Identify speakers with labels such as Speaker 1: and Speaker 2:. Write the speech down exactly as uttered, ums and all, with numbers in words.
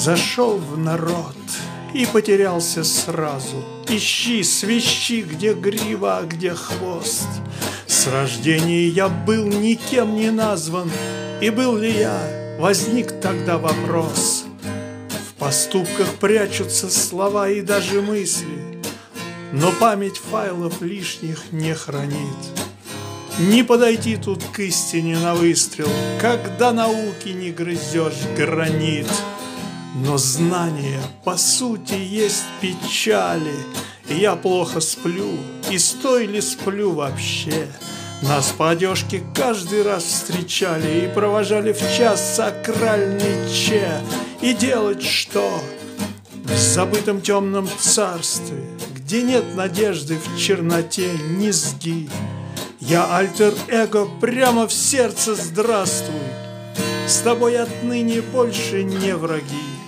Speaker 1: Зашел в народ и потерялся сразу. Ищи, свищи, где грива, а где хвост. С рождения я был никем не назван, и был ли я, возник тогда вопрос. В поступках прячутся слова и даже мысли, но память файлов лишних не хранит. Не подойти тут к истине на выстрел, когда науки не грызешь гранит. Но знание, по сути, есть печали, и я плохо сплю, и стой ли сплю вообще. Нас по одежке каждый раз встречали и провожали в час сакральный че. И делать что? В забытом темном царстве, где нет надежды в черноте низги. Я альтер-эго прямо в сердце здравствуй, с тобой отныне больше не враги.